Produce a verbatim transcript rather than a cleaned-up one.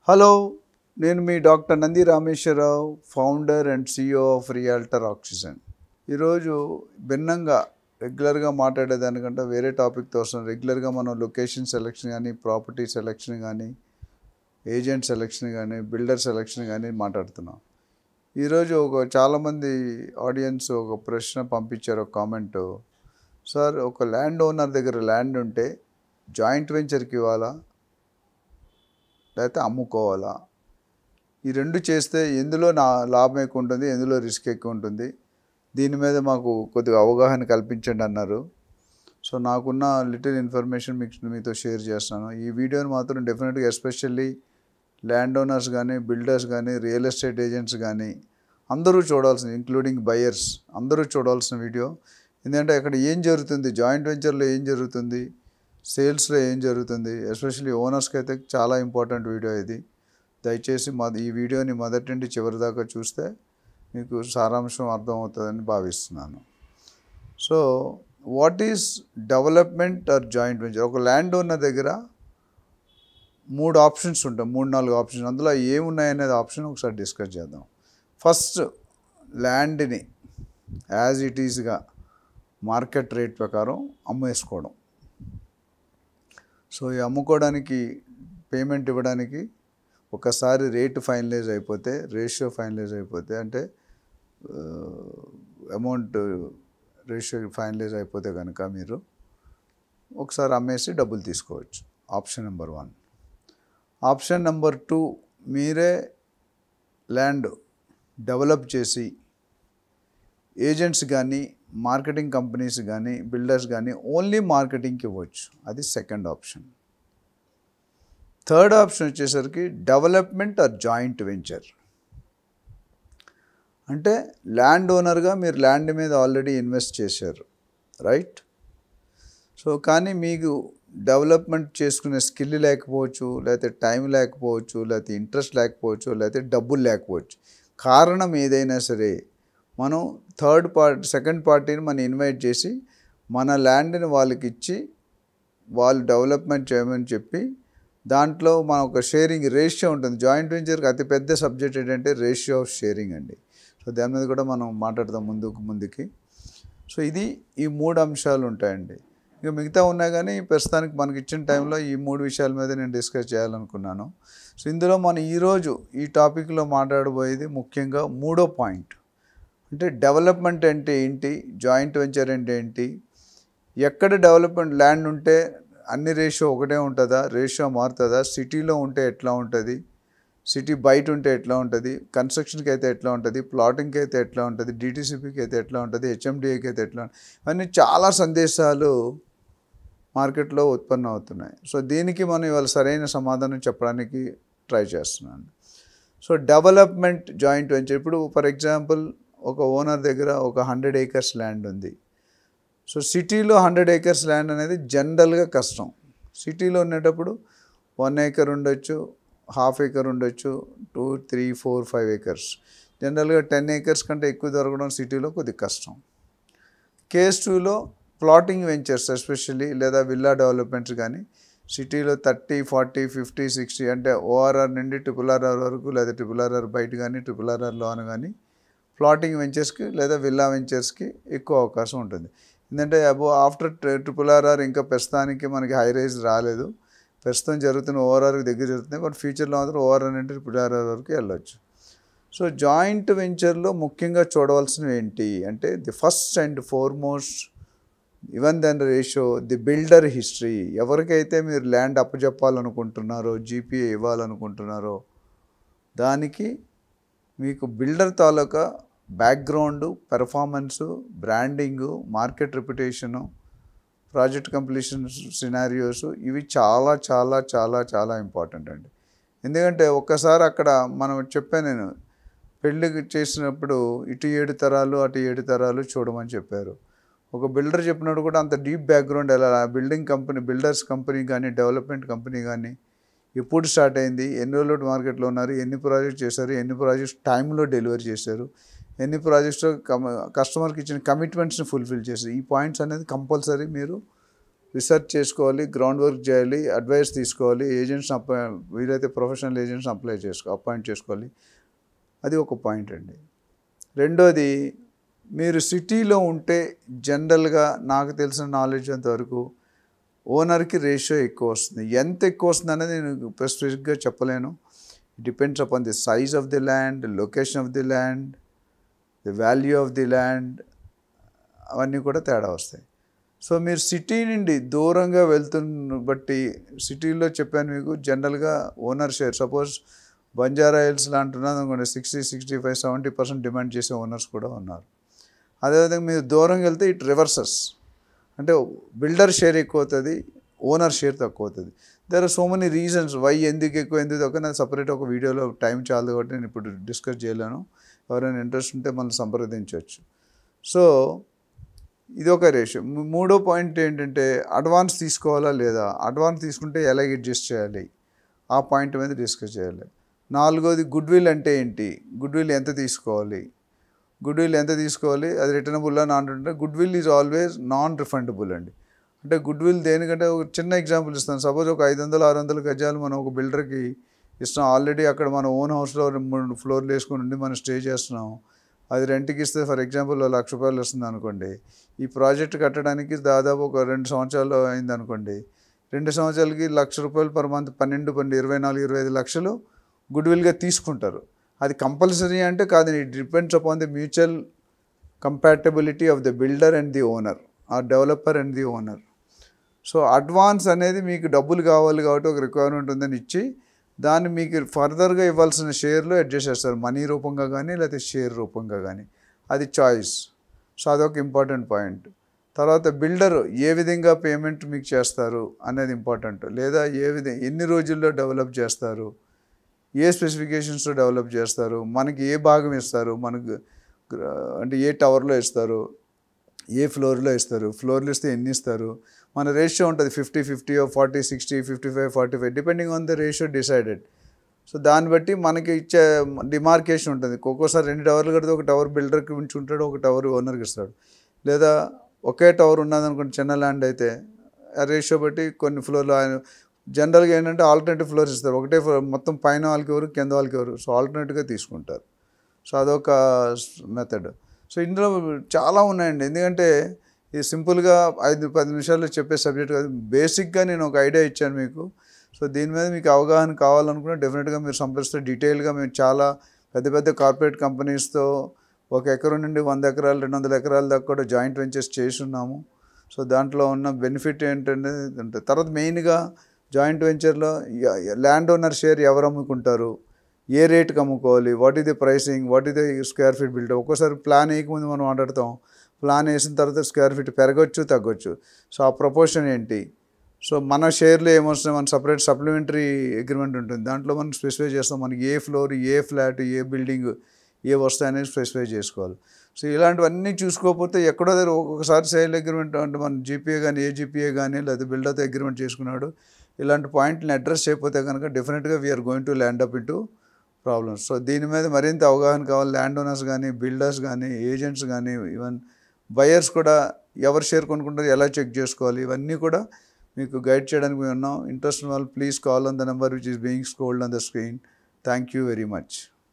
Hello, నేను మీ doctor Nandi Rameshwara Rao, founder and CEO of Realtor Oxygen. ఈరోజు భిన్నంగా రెగ్యులర్గా మాట్లాడేదానికంటే వేరే టాపిక్తో వస్తాం. రెగ్యులర్గా మనం లొకేషన్ సెలెక్షన్ కానీ, ప్రాపర్టీ సెలెక్షన్ కానీ, ఏజెంట్ సెలెక్షన్ కానీ, బిల్డర్ సెలెక్షన్ కానీ మాట్లాడుతున్నాం. ఈరోజు ఒక చాలామంది ఆడియన్స్ ఒక ప్రశ్న పంపించారు, ఒక కామెంటు. సార్, ఒక ల్యాండ్ ఓనర్ దగ్గర ల్యాండ్ ఉంటే జాయింట్ వెంచర్కి ఇవ్వాలా లేకపోతే అమ్ముకోవాలా? ఈ రెండు చేస్తే ఎందులో నా లాభం ఎక్కువ ఉంటుంది, ఎందులో రిస్క్ ఎక్కువ ఉంటుంది, దీని మీద మాకు కొద్దిగా అవగాహన కల్పించండి అన్నారు. సో నాకున్న లిటిల్ ఇన్ఫర్మేషన్ మీకు మీతో షేర్ చేస్తున్నాను. ఈ వీడియోని మాత్రం డెఫినెట్గా ఎస్పెషల్లీ ల్యాండ్ ఓనర్స్ కానీ, బిల్డర్స్ కానీ, రియల్ ఎస్టేట్ ఏజెంట్స్ కానీ అందరూ చూడాల్సిన, ఇంక్లూడింగ్ బయర్స్ అందరూ చూడాల్సిన వీడియో. ఎందుకంటే అక్కడ ఏం జరుగుతుంది, జాయింట్ వెంచర్లో ఏం జరుగుతుంది, సేల్స్లో ఏం జరుగుతుంది, ఎస్పెషల్లీ ఓనర్స్కి అయితే చాలా ఇంపార్టెంట్ వీడియో ఇది. దయచేసి మా ఈ వీడియోని మొదటి నుండి చివరి దాకా చూస్తే మీకు సారాంశం అర్థమవుతుందని భావిస్తున్నాను. So what is development or joint venture? ఒక ల్యాండ్ ఓనర్ దగ్గర మూడు ఆప్షన్స్ ఉంటాయి, మూడు నాలుగు ఆప్షన్స్. అందులో ఏమున్నాయనేది ఆప్షన్ ఒకసారి డిస్కస్ చేద్దాం. ఫస్ట్, ల్యాండ్ని యాజ్ ఇట్ ఈజ్గా మార్కెట్ రేట్ ప్రకారం అమ్మేసుకోవడం. సో ఈ అమ్ముకోవడానికి, పేమెంట్ ఇవ్వడానికి ఒకసారి రేటు ఫైనలైజ్ అయిపోతే, రేషియో ఫైనలైజ్ అయిపోతే, అంటే అమౌంట్ రేషియో ఫైనలైజ్ అయిపోతే కనుక మీరు ఒకసారి అమ్మేసి డబ్బులు తీసుకోవచ్చు. Option number one. Option number two, మీరే ల్యాండ్ డెవలప్ చేసి ఏజెంట్స్ కానీ, మార్కెటింగ్ కంపెనీస్ కానీ, బిల్డర్స్ కానీ ఓన్లీ మార్కెటింగ్కి ఇవ్వచ్చు. అది సెకండ్ ఆప్షన్. థర్డ్ ఆప్షన్ వచ్చేసరికి డెవలప్మెంట్ ఆర్ జాయింట్ వెంచర్. అంటే ల్యాండ్ ఓనర్గా మీరు ల్యాండ్ మీద ఆల్రెడీ ఇన్వెస్ట్ చేశారు, రైట్? సో కానీ మీకు డెవలప్మెంట్ చేసుకునే స్కిల్ లేకపోవచ్చు, లేకపోతే టైం లేకపోవచ్చు, లేకపోతే ఇంట్రెస్ట్ లేకపోవచ్చు, లేకపోతే డబ్బులు లేకపోవచ్చు. కారణం ఏదైనా సరే మనం థర్డ్ పార్టీ, సెకండ్ పార్టీని మనం ఇన్వైట్ చేసి మన ల్యాండ్ని వాళ్ళకి ఇచ్చి వాళ్ళు డెవలప్మెంట్ చేయమని చెప్పి దాంట్లో మన ఒక షేరింగ్ రేషియో ఉంటుంది. జాయింట్ వెంచర్కి అతిపెద్ద సబ్జెక్ట్ ఏంటంటే రేషియో ఆఫ్ షేరింగ్ అండి. సో దాని మీద కూడా మనం మాట్లాడదాం ముందుకు ముందుకి. సో ఇది ఈ మూడు అంశాలు ఉంటాయండి. ఇక మిగతా ఉన్నాయి కానీ ప్రస్తుతానికి మనకి ఇచ్చిన టైంలో ఈ మూడు విషయాల మీద నేను డిస్కస్ చేయాలనుకున్నాను. సో ఇందులో మనం ఈరోజు ఈ టాపిక్లో మాట్లాడబోయేది ముఖ్యంగా మూడో పాయింట్. అంటే డెవలప్మెంట్ అంటే ఏంటి, జాయింట్ వెంచర్ అంటే ఏంటి, ఎక్కడ డెవలప్మెంట్ ల్యాండ్ ఉంటే అన్ని రేషియో ఒకటే ఉంటుందా, రేషియో మారుతుందా, సిటీలో ఉంటే ఎట్లా ఉంటుంది, సిటీ బయట ఉంటే ఎట్లా ఉంటుంది, కన్స్ట్రక్షన్కి అయితే ఎట్లా ఉంటుంది, ప్లాటింగ్కి అయితే ఎట్లా ఉంటుంది, డిటీసీపీకి అయితే ఎట్లా ఉంటుంది, హెచ్ఎండిఏకి అయితే ఎట్లా ఉంటుంది, అన్నీ చాలా సందేశాలు మార్కెట్లో ఉత్పన్నం అవుతున్నాయి. సో దీనికి మనం ఇవాళ సరైన సమాధానం చెప్పడానికి ట్రై చేస్తున్నాను. సో డెవలప్మెంట్ జాయింట్ వెంచర్, ఇప్పుడు ఫర్ ఎగ్జాంపుల్ ఒక ఓనర్ దగ్గర ఒక హండ్రెడ్ ఏకర్స్ ల్యాండ్ ఉంది. సో సిటీలో హండ్రెడ్ ఏకర్స్ ల్యాండ్ అనేది జనరల్గా కష్టం. సిటీలో ఉండేటప్పుడు వన్ ఏకర్ ఉండొచ్చు, హాఫ్ ఏకర్ ఉండొచ్చు, two three four five acres. జనరల్గా టెన్ ఏకర్స్ కంటే ఎక్కువ దొరకడం సిటీలో కొద్దిగా కష్టం. కేస్ టూలో ప్లాటింగ్ వెంచర్స్ ఎస్పెషల్లీ లేదా విల్లా డెవలప్మెంట్స్ కానీ సిటీలో థర్టీ ఫార్టీ ఫిఫ్టీ సిక్స్టీ అంటే ఓఆర్ఆర్ నుండి ట్రిపుల్ ఆర్ఆర్ వరకు, లేదా ట్రిపుల్ ఆర్ఆర్ బయట కానీ, ట్రిపుల్ ఆర్ఆర్ లోన కానీ ప్లాటింగ్ వెంచర్స్కి లేదా విల్లా వెంచర్స్కి ఎక్కువ అవకాశం ఉంటుంది. ఎందుకంటే అబో ఆఫ్టర్ ట్రిపుల్ ఆర్ఆర్ ఇంకా ప్రస్తుతానికి మనకి హై రైజ్ రాలేదు, ప్రస్తుతం జరుగుతున్న ఓఆర్ఆర్కి దగ్గర జరుగుతుంది. బట్ ఫ్యూచర్లో మాత్రం ఓఆర్ఆర్ నుండి ట్రిపుల్ ఆర్ఆర్ వరకు వెళ్ళొచ్చు. సో జాయింట్ వెంచర్లో ముఖ్యంగా చూడవలసినవి ఏంటి అంటే the first and foremost, even then ratio, the builder history. ఎవరికైతే మీరు ల్యాండ్ అప్పచెప్పాలనుకుంటున్నారో, జీపీఏ ఇవ్వాలనుకుంటున్నారో దానికి మీకు బిల్డర్ తాలూకా background, performance, branding, market reputation, project completion scenarios, ఇవి చాలా చాలా చాలా చాలా ఇంపార్టెంట్ అండి. ఎందుకంటే ఒక్కసారి అక్కడ మనం చెప్పాను, నేను పెళ్ళికి చేసినప్పుడు ఇటు ఏడు తరాలు అటు ఏడు తరాలు చూడమని చెప్పారు. ఒక బిల్డర్ చెప్పినప్పుడు కూడా అంత డీప్ బ్యాక్గ్రౌండ్ ఎలా, బిల్డింగ్ కంపెనీ, బిల్డర్స్ కంపెనీ కానీ, డెవలప్మెంట్ కంపెనీ కానీ ఎప్పుడు స్టార్ట్ అయింది, ఎన్ని రోజులు మార్కెట్లో ఉన్నారు, ఎన్ని ప్రాజెక్ట్స్ చేశారు, ఎన్ని ప్రాజెక్ట్స్ టైంలో డెలివరీ చేశారు, ఎన్ని ప్రాజెక్ట్స్లో కమ కస్టమర్కి ఇచ్చిన కమిట్మెంట్స్ని ఫుల్ఫిల్ చేశారు, ఈ పాయింట్స్ అనేది కంపల్సరీ మీరు రీసెర్చ్ చేసుకోవాలి, గ్రౌండ్ వర్క్ చేయాలి, అడ్వైస్ తీసుకోవాలి, ఏజెంట్స్ అప్లై వీలైతే ప్రొఫెషనల్ ఏజెంట్స్ అప్లై చేసుకో అపాయింట్ చేసుకోవాలి. అది ఒక పాయింట్ అండి. రెండోది, మీరు సిటీలో ఉంటే జనరల్గా నాకు తెలిసిన నాలెడ్జ్ అంతవరకు ఓనర్కి రేషియో ఎక్కువ వస్తుంది. ఎంత ఎక్కువ వస్తుంది అనేది నేను స్పెసిఫిక్గా చెప్పలేను. Depends upon the size of the land, location of the land, the value of the land, అవన్నీ కూడా తేడా వస్తాయి. సో మీరు సిటీ నుండి దూరంగా వెళ్తున్న బట్టి, సిటీలో చెప్పాను మీకు జనరల్గా owner share, suppose Banjara Hills లాంటున్నది అనుకోండి, sixty sixty five seventy percent demand చేసే ఓనర్స్ కూడా ఉన్నారు. అదేవిధంగా మీరు దూరంగా వెళ్తే ఇట్ రివర్సెస్, అంటే బిల్డర్ షేర్ ఎక్కువ అవుతుంది, ఓనర్ షేర్ తక్కువ అవుతుంది. There are so many reasons why, ఎందుకు ఎక్కువ ఎందుకు తక్కువ, నాకు సపరేట్ ఒక వీడియోలో టైం చాలదు కాబట్టి నేను ఇప్పుడు డిస్కస్ చేయలేను. ఎవరైనా ఇంట్రెస్ట్ ఉంటే మనం సంప్రదించవచ్చు. సో ఇది ఒక రేషియో. మూడో పాయింట్ ఏంటంటే అడ్వాన్స్ తీసుకోవాలా లేదా, అడ్వాన్స్ తీసుకుంటే ఎలా అడ్జస్ట్ చేయాలి, ఆ పాయింట్ మీద డిస్కస్ చేయాలి. నాలుగోది, గుడ్ విల్ అంటే ఏంటి, గుడ్ విల్ ఎంత తీసుకోవాలి, గుడ్ విల్ ఎంత తీసుకోవాలి, అది రిటర్నబుల్లా non returnable. Goodwill is always non refundable అండి. అంటే గుడ్ విల్ దేనికంటే, ఒక చిన్న ఎగ్జాంపుల్ ఇస్తాను. సపోజ్ ఒక ఐదు వందలు ఆరు వందల గజాలు మనం ఒక బిల్డర్కి ఇస్తాం, ఆల్రెడీ అక్కడ మన ఓన్ హౌస్లో మూడు ఫ్లోర్లు వేసుకొని ఉండి మనం స్టే చేస్తున్నాం. అది రెంట్కి ఇస్తే ఫర్ ఎగ్జాంపుల్ లక్ష రూపాయలు వస్తుంది అనుకోండి. ఈ ప్రాజెక్ట్ కట్టడానికి దాదాపు ఒక రెండు సంవత్సరాలు అయింది అనుకోండి. రెండు సంవత్సరాలకి లక్ష రూపాయలు పర్ మంత్, పన్నెండు పన్నెండు ఇరవై నాలుగు ఇరవై ఐదు లక్షలు గుడ్ విల్గా తీసుకుంటారు. అది కంపల్సరీ అంటే కాదు, it depends upon the mutual compatibility of the builder and the owner, ఆ developer and the owner. So advance అనేది మీకు డబ్బులు కావాలి కాబట్టి ఒక రిక్వైర్మెంట్ ఉందని ఇచ్చి, దాన్ని మీకు ఫర్దర్గా ఇవ్వాల్సిన షేర్లో అడ్జస్ట్ చేస్తారు, మనీ రూపంగా కానీ లేకపోతే షేర్ రూపంగా కానీ. అది చాయిస్. సో అదొక ఇంపార్టెంట్ పాయింట్. తర్వాత బిల్డర్ ఏ విధంగా పేమెంట్ మీకు చేస్తారు అనేది ఇంపార్టెంట్, లేదా ఏ విధంగా ఎన్ని రోజుల్లో డెవలప్ చేస్తారు, ఏ స్పెసిఫికేషన్స్తో డెవలప్ చేస్తారు, మనకి ఏ భాగం ఇస్తారు, మనకు అంటే ఏ టవర్లో ఇస్తారు, ఏ ఫ్లోర్లో ఇస్తారు, ఫ్లోర్లు ఇస్తే ఎన్ని ఇస్తారు, మన రేషియో ఉంటుంది fifty fifty forty sixty fifty five forty five depending on the ratio decided. So దాన్ని బట్టి మనకి ఇచ్చే డిమార్కేషన్ ఉంటుంది. ఒక్కోసారి రెండు టవర్లు కడితే ఒక టవర్ బిల్డర్కి ఉంచుంటాడు, ఒక టవర్ ఓనర్కి ఇస్తాడు. లేదా ఒకే టవర్ ఉన్నదనుకోండి, చిన్న ల్యాండ్ అయితే ఆ రేషియో బట్టి కొన్ని ఫ్లోర్లు ఆయన జనరల్గా ఏంటంటే ఆల్టర్నేటివ్ ఫ్లోర్స్ ఇస్తారు. ఒకటే ఫ్లోర్ మొత్తం పైన వాళ్ళకి ఎవరు కింద వాళ్ళకి ఎవరు, సో ఆల్టర్నేట్గా తీసుకుంటారు. సో అదొక మెథడ్. సో ఇందులో చాలా ఉన్నాయండి. ఎందుకంటే ఇది సింపుల్గా ఐదు పది నిమిషాల్లో చెప్పే సబ్జెక్ట్ కాదు. బేసిక్గా నేను ఒక ఐడియా ఇచ్చాను మీకు. సో దీని మీద మీకు అవగాహన కావాలనుకున్నా డెఫినెట్గా మీరు సంప్రదిస్తే డీటెయిల్గా మేము చాలా పెద్ద పెద్ద కార్పొరేట్ కంపెనీస్తో ఒక ఎకరం నుండి వంద ఎకరాలు రెండు వందల ఎకరాల దాకా కూడా జాయింట్ వెంచర్స్ చేసి ఉన్నాము. సో దాంట్లో ఉన్న బెనిఫిట్ ఏంటంటే ఉంటుంది. తర్వాత మెయిన్గా జాయింట్ వెంచర్లో ల్యాండ్ ఓనర్ షేర్ ఎవరు అమ్ముకుంటారు, ఏ రేట్కి అమ్ముకోవాలి, what is the pricing, what is the square feet build. ఒక్కోసారి ప్లాన్ వేయకముందు మనం మాట్లాడతాం, ప్లాన్ వేసిన తర్వాత స్క్వేర్ ఫీట్ పెరగచ్చు తగ్గొచ్చు. సో ఆ ప్రపోర్షన్ ఏంటి, సో మన షేర్లో ఏమొస్తుంది, మన సపరేట్ సప్లిమెంటరీ అగ్రిమెంట్ ఉంటుంది, దాంట్లో మనం స్పెసిఫై చేస్తాం మనకి ఏ ఫ్లోర్, ఏ ఫ్లాట్, ఏ బిల్డింగ్ ఏ వస్తాయి అనేది స్పెసిఫై చేసుకోవాలి. సో ఇలాంటివన్నీ చూసుకోకపోతే ఎక్కడో దగ్గర ఒక్కొక్కసారి సేల్ అగ్రిమెంట్ అంటే మన జీపీఏ కానీ ఏ జీపీఏ కానీ లేదా బిల్డర్తో అగ్రిమెంట్ చేసుకున్నాడు, ఇలాంటి పాయింట్ని అడ్రస్ చేయకపోతే కనుక డెఫినెట్గా we're going to land up into problems. So దీని మీద మరింత అవగాహన కావాలి. ల్యాండ్ ఓనర్స్ కానీ, బిల్డర్స్ కానీ, ఏజెంట్స్ కానీ, ఈవెన్ బయర్స్ కూడా ఎవరు షేర్ కొనుక్కుంటారు, ఎలా చెక్ చేసుకోవాలి, ఇవన్నీ కూడా మీకు గైడ్ చేయడానికి మేము ఉన్నాం. ఇంట్రెస్ట్ ఉన్న వాళ్ళు please call on the number which is being scrolled on the screen. Thank you very much.